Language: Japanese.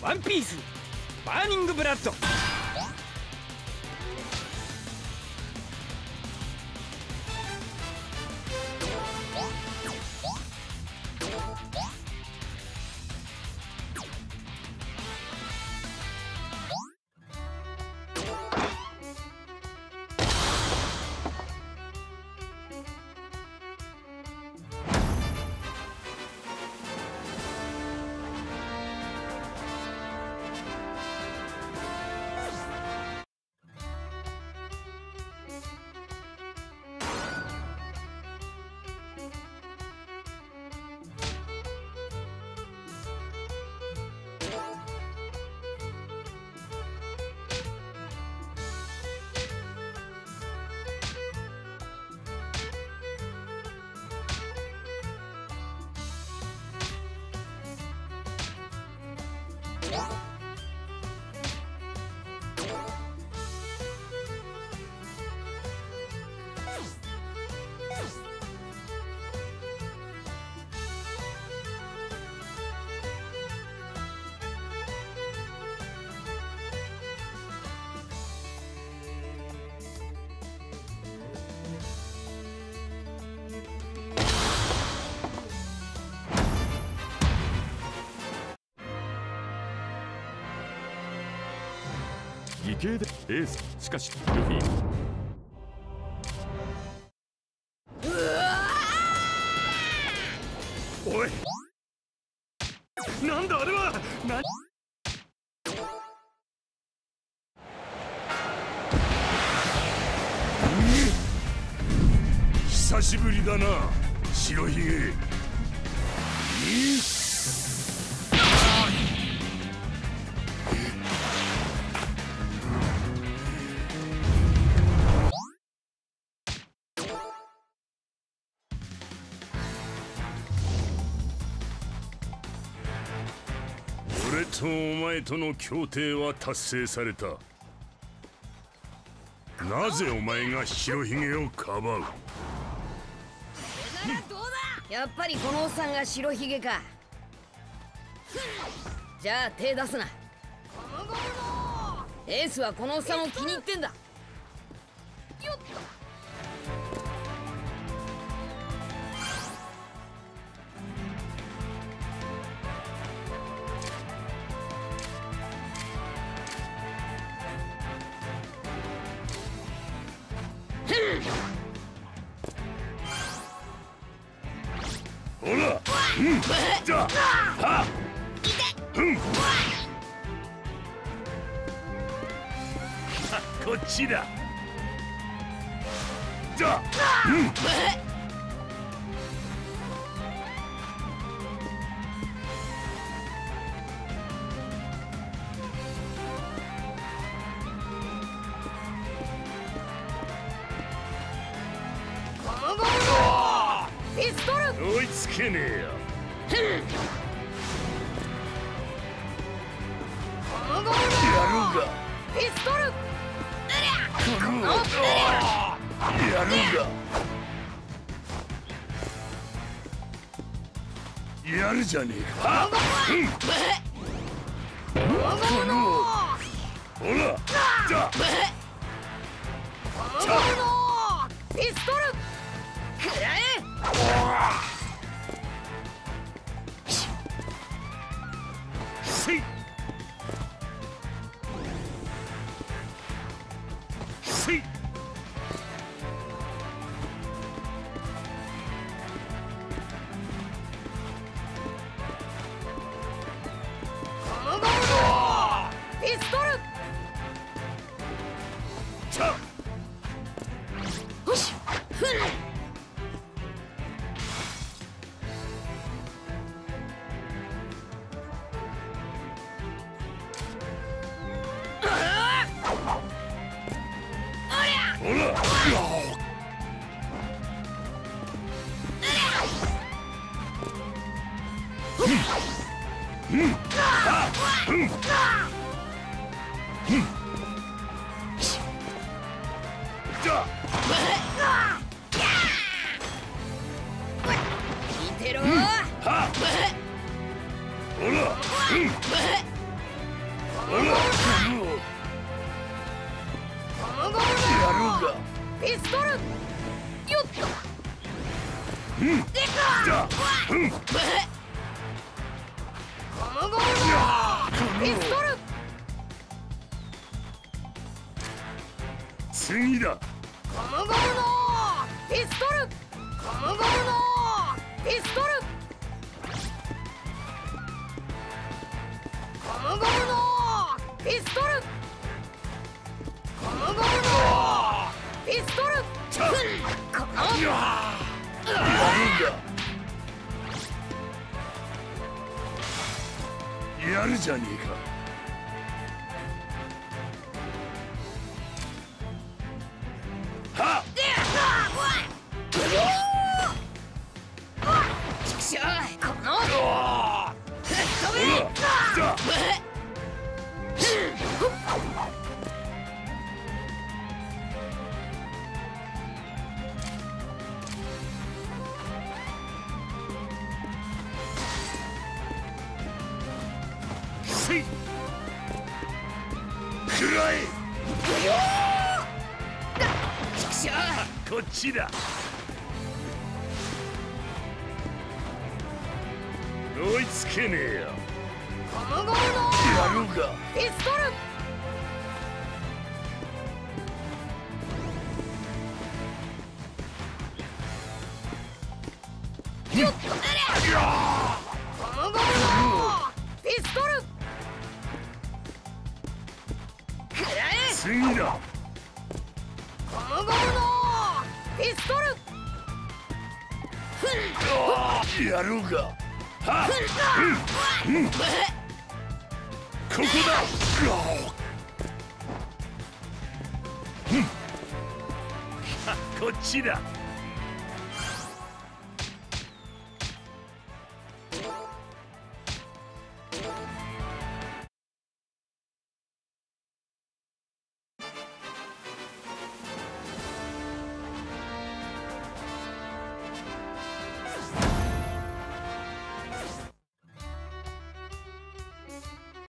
ワンピースバーニングブラッド。 義兄でエース。しかしルフィ。 おい、なんだあれは。 久しぶりだな、白ひげ。俺とお前との協定は達成された。なぜお前が白ひげをかばう？ やっぱりこのおっさんが白ひげか。じゃあ手出すな。エースはこのおっさんを気に入ってんだ。 ほら、じゃあ、こっちだ。じゃあ、 ピストル。 追いつけねえよ。やるが。 ピストル。 やるが。やるじゃねえか。ほら、じゃあ。 ピストル。くらえ。 せい。せい。 ピストル。 じゃあ。 よし。 ほら。じゃあ。 見てろ。 はっ。ほら。 ピストルよっとでかゴムゴムのピストル次だ。 ゴムゴムのピストルゴムゴムのピストルゴムゴムのピストルゴムゴムのピストルこのやるじゃねえか。はっこのせいくらえ。こっちだ。追いつけねえよ。 ゴムゴムのやろうか。 ピストルよっとゴムゴムのピストルくらえ次だ。 ゴムゴムのピストルやろうか。はっここだ。こっちだ。